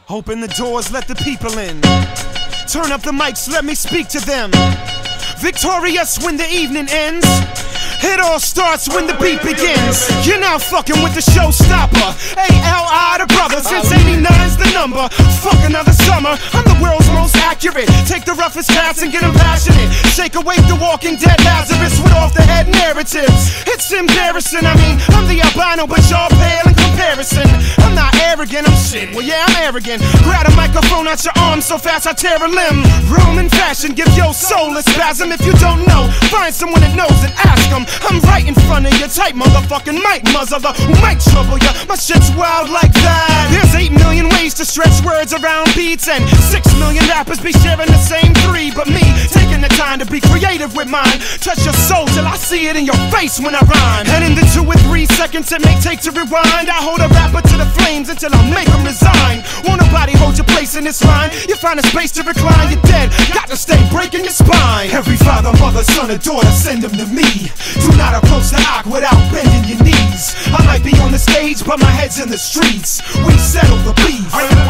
Open the doors, let the people in. Turn up the mics, let me speak to them. Victorious when the evening ends. It all starts when the beat begins. You're now fucking with the showstopper. A-L-I the brother, since 89's the number. Fuck another summer, I'm the world's most accurate. Take the roughest cats and get them passionate. Shake awake the walking dead Lazarus with off the head narratives. It's embarrassing, I mean, I'm the albino, but y'all pale in comparison. I'm not arrogant, I'm shit, well yeah, I'm arrogant. Grab a microphone out your arm so fast I tear a limb. Roman fashion, give your soul a spasm. If you don't know, find someone that knows and ask them. I'm right in front of you, tight motherfucking mic muzzler who might trouble ya. My shit's wild like that. There's 8 million ways to stretch words around beats, and 6 million rappers be sharing the same 3. But me, taking the time to be creative with mine. Touch your soul till I see it in your face when I rhyme. And in the 2 or 3 seconds it may take to rewind, I hold a rapper to the flames until I make him resign. Won't nobody hold your place in this line. You find a space to recline, you're dead. Got to stay breaking your spine. Every father, mother, son, or daughter, send them to me. Do not approach the arc without bending your knees. I might be on the stage, but my head's in the streets. We settle the beef.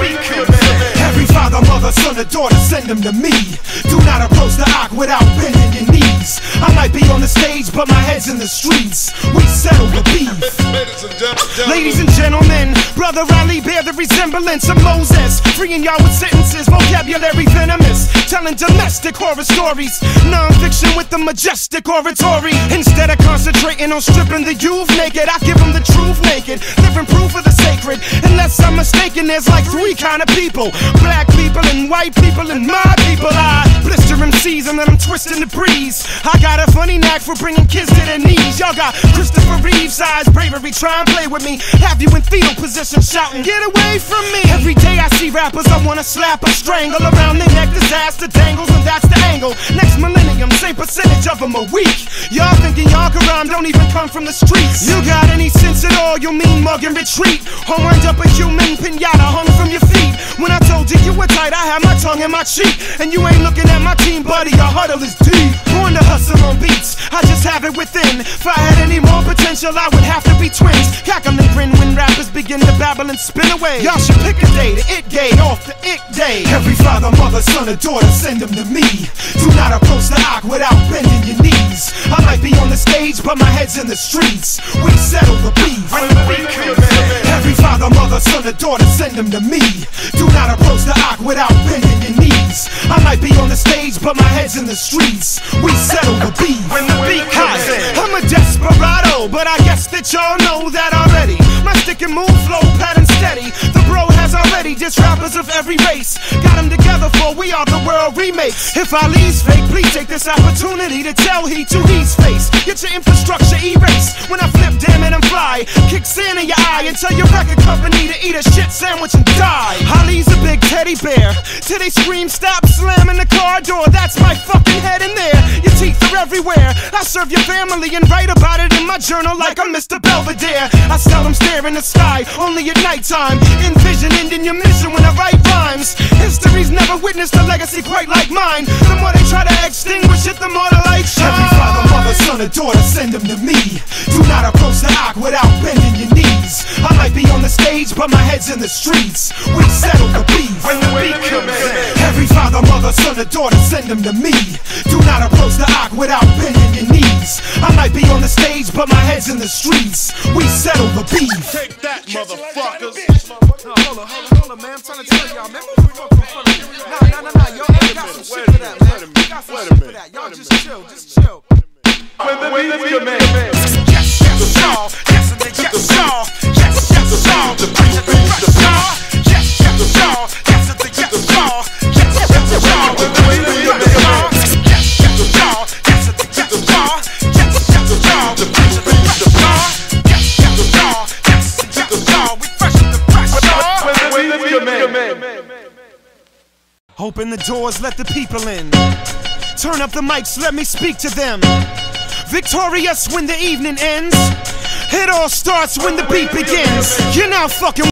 Every father, mother, son, or daughter, send them to me. Do not approach the arc without bending your knees. I might be on the stage, but my head's in the streets. We settle the beef. Ladies and gentlemen, brother Ali bear the resemblance of Moses, freeing y'all with sentences, vocabulary venomous, telling domestic horror stories, non-fiction with the majestic oratory. Instead of concentrating on stripping the youth naked, I give them the truth naked, living proof of the sacred. Unless I'm mistaken, there's like 3 kind of people: black people and white people and my people. I blister MCs and then I'm twisting the breeze. I got a funny knack for bringing kids to their knees. Y'all got Christopher Reeve size bravery, try and play with me. Have you in fetal position shouting, get away from me. Every day I see rappers I wanna slap or strangle. Around their neck disaster dangles, and that's the angle. Next millennium, same percentage of them are weak. Y'all thinking y'all can rhyme, don't even come from the streets. You got any sense at all, you mean mug and retreat. Or wind up a human pinata hung from your feet. When I told you you were tight, I had my tongue in my cheek. And you ain't looking at my team, buddy, your huddle is deep. Born to hustle on beats, I just have it within. If I had any more potential, I would have to be twins. Cackle and grin when rappers begin to babble and spin away. Y'all should pick a day, the it gay off the ick day. Every father, mother, son, or daughter, send them to me. Do not approach the arc without bending your knees. I might be on the stage, but my head's in the streets. We settle the beef. Every father, mother, son, or daughter, send them to me. Do not approach the arc without bending your knees. I might be on the stage, but my head's in the streets. We settle the beef. When the beat comes in, I'm a desperado, but I guess that y'all know that already. My stick and move flow pattern steady. The bro has already dissed rappers of every race. Got them together for We Are the World remakes. If Ali's fake, please take this opportunity to tell he to his face. Get your infrastructure erased. When I flip, damn it, I'm fly. Kick sand in your eye and tell your record company to eat a shit sandwich and die. Ali's a big teddy bear. Till they scream, stop slamming the car door. That's my fucking head in there. Your teeth are everywhere. I serve your family and write about it in my journal like I'm Mr. Belvedere. I seldom stare in the sky, only at nighttime. Envision ending your mission when I write rhymes. History's never witnessed a legacy quite like mine. The more they try to extinguish it, the more the light shines. Every father, mother, son, or daughter, send them to me. Do not approach the arc without bending your knees. I might be on the stage, but my head's in the streets. We settle the beef. When the beat comes in. Every father, mother, son, or daughter, send them to me. Do not approach the arc without bending your knees. I might be on the stage, but my head's in the streets. We settle the beef. Take that, motherfuckers. Hold on, man. I'm trying to tell y'all, man. Nah, y'all got some shit for that, man. Got some shit for that. Y'all just chill, When the beat come in. Yes, y'all. Yes, y'all. Yes, y'all. The preacher, the rush, y'all. Yes, y'all. Yes, y'all. Yes, y'all. When the beat come in. Yes, y'all. Yes, y'all. Yes, y'all. The preacher, the rush, y'all. Yes, y'all. Yes, y'all. We fresh in the fresh, y'all. When the beat come in. Open the doors, let the people in. Turn up the mics, let me speak to them. Victorious when the evening ends. It all starts when the beat begins. You're now fucking